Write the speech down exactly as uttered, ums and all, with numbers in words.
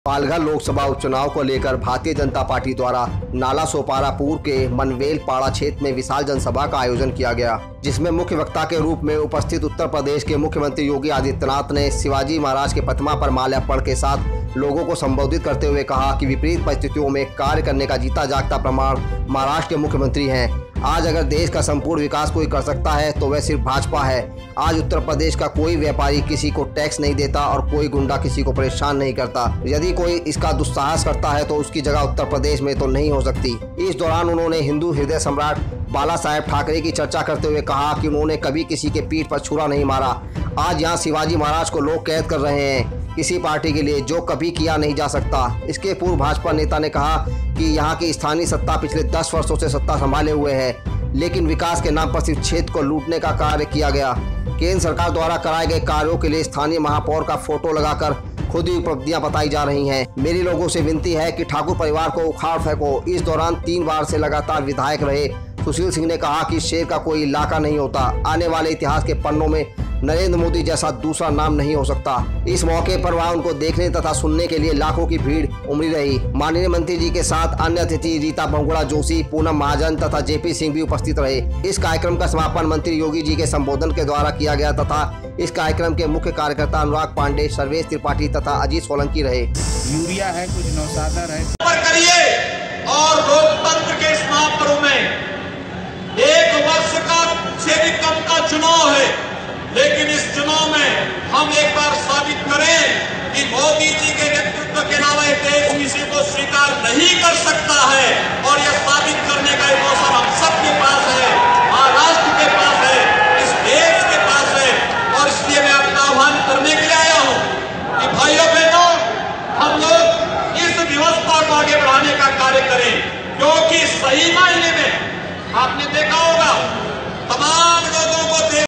पालघर लोकसभा उपचुनाव को लेकर भारतीय जनता पार्टी द्वारा नाला सोपारा पूर्व के मनवेल पाड़ा क्षेत्र में विशाल जनसभा का आयोजन किया गया, जिसमें मुख्य वक्ता के रूप में उपस्थित उत्तर प्रदेश के मुख्यमंत्री योगी आदित्यनाथ ने शिवाजी महाराज के प्रतिमा पर माल्यार्पण के साथ लोगों को संबोधित करते हुए कहा कि विपरीत परिस्थितियों में कार्य करने का जीता जागता प्रमाण महाराष्ट्र के मुख्यमंत्री हैं। आज अगर देश का संपूर्ण विकास कोई कर सकता है तो वह सिर्फ भाजपा है। आज उत्तर प्रदेश का कोई व्यापारी किसी को टैक्स नहीं देता और कोई गुंडा किसी को परेशान नहीं करता। यदि कोई इसका दुस्साहस करता है तो उसकी जगह उत्तर प्रदेश में तो नहीं हो सकती। इस दौरान उन्होंने हिंदू हृदय सम्राट बाला साहेब ठाकरे की चर्चा करते हुए कहा कि उन्होंने कभी किसी के पीठ पर छुरा नहीं मारा। आज यहाँ शिवाजी महाराज को लोग कैद कर रहे हैं किसी पार्टी के लिए जो कभी किया नहीं जा सकता। इसके पूर्व भाजपा नेता ने कहा कि यहाँ की स्थानीय सत्ता पिछले दस वर्षों से सत्ता संभाले हुए है, लेकिन विकास के नाम पर सिर्फ क्षेत्र को लूटने का कार्य किया गया। केंद्र सरकार द्वारा कराए गए कार्यों के लिए स्थानीय महापौर का फोटो लगाकर खुद ही उपलब्धियां बताई जा रही हैं। मेरी लोगों से विनती है कि ठाकुर परिवार को उखाड़ फेंको। इस दौरान तीन बार से लगातार विधायक रहे सुशील सिंह ने कहा कि शेर का कोई इलाका नहीं होता। आने वाले इतिहास के पन्नों में नरेंद्र मोदी जैसा दूसरा नाम नहीं हो सकता। इस मौके पर वहां उनको देखने तथा सुनने के लिए लाखों की भीड़ उमड़ी रही। माननीय मंत्री जी के साथ अन्य अतिथि रीता बहुगुणा जोशी, पूनम महाजन तथा जेपी सिंह भी उपस्थित रहे। इस कार्यक्रम का समापन मंत्री योगी जी के संबोधन के द्वारा किया गया तथा इस कार्यक्रम के मुख्य कार्यकर्ता अनुराग पांडे, सर्वेश त्रिपाठी तथा अजीत सोलंकी रहे। यूरिया है, कुछ नौसादर है और लोकतंत्र के इस महापर्व में एक वर्ष का से भी कम का चुनाव है, लेकिन इस चुनाव में हम एक बार साबित करें कि मोदी जी के नेतृत्व के अलावा देश किसी को स्वीकार नहीं कर सकता है। और यह साबित करने का एक अवसर हम सबके पास है, महाराष्ट्र के पास है, इस देश के पास है। और इसलिए मैं अपना आह्वान करने के लिए आया हूं कि भाइयों बहनों, हम लोग इस व्यवस्था को आगे बढ़ाने का कार्य करें, क्योंकि सही मायने में आपने देखा होगा तमाम लोगों को